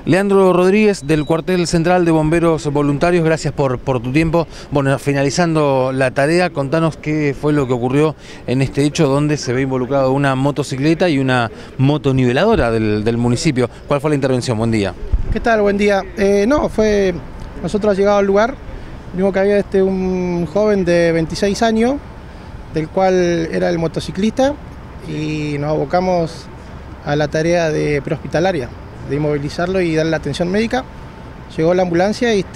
Leandro Rodríguez, del Cuartel Central de Bomberos Voluntarios, gracias por tu tiempo. Bueno, finalizando la tarea, contanos qué fue lo que ocurrió en este hecho donde se ve involucrado una motocicleta y una motoniveladora del municipio. ¿Cuál fue la intervención? Buen día. ¿Qué tal? Buen día. Nosotros llegado al lugar, vimos que había un joven de 26 años, del cual era el motociclista, y nos abocamos a la tarea de prehospitalaria, de inmovilizarlo y darle la atención médica. Llegó la ambulancia y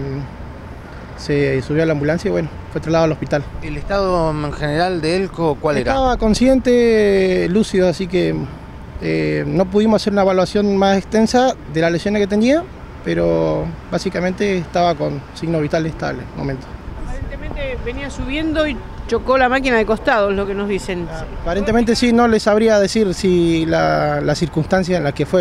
se subió a la ambulancia y bueno, fue trasladado al hospital. ¿El estado en general de él cuál era? Estaba consciente, lúcido, así que no pudimos hacer una evaluación más extensa de las lesiones que tenía, pero básicamente estaba con signos vitales estables en el momento. Aparentemente venía subiendo y chocó la máquina de costado, es lo que nos dicen. Aparentemente sí, no les sabría decir si la circunstancia en la que fue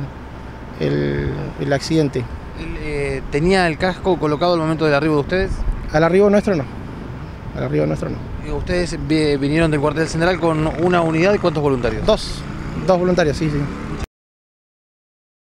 el accidente. ¿Tenía el casco colocado al momento del arribo de ustedes? Al arribo nuestro no. Al arribo nuestro no. ¿Ustedes vinieron del Cuartel Central con una unidad y cuántos voluntarios? Dos voluntarios, sí.